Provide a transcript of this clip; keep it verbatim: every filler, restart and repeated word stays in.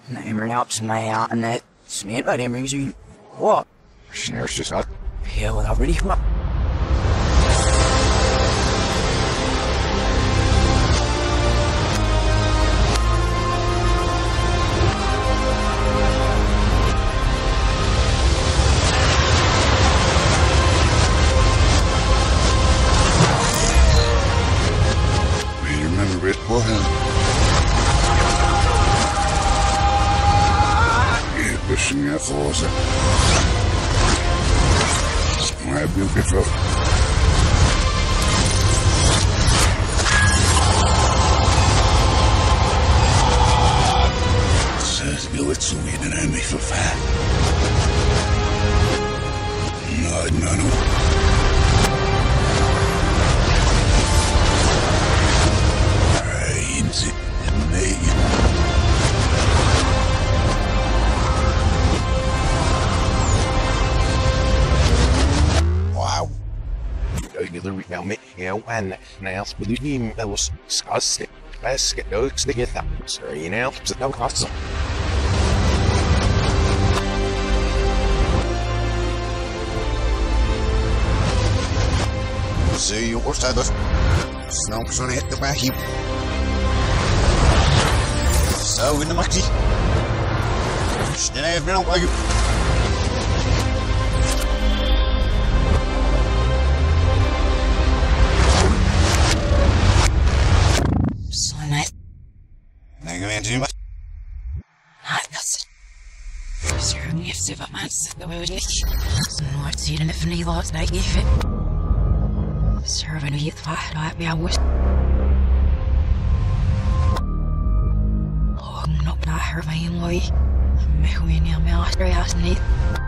Nej, men op til mig er net. Smidt var det musikk. What? Snærs just out. Yeah, well, I really want. We remember it for him. Pushing out closer. My beautiful. Says go it to me and I may for fat. No, no, no. I ain't it, mate. Regular now me you and now with the team that was discussed let's get those to get that sorry you know it's no cost See you what's that Snopes on hit the back you so in the maxi Stay now like you Not best. Sure, if Siva Mats, the way we did. So, what's he done if any lost I gave it? Serving a youth, I be a wish. Oh, no, not her, my boy. I'm going to my Australia,